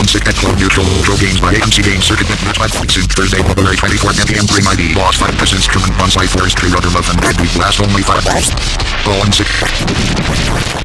on sick at Club Neutral. Pro games by AMC Game Circuit Net match by Fixing. Thursday, February 24th at PM Bring ID. Lost 5 instrument on site forestry rudder muffin. Last only 5 balls. All in sick.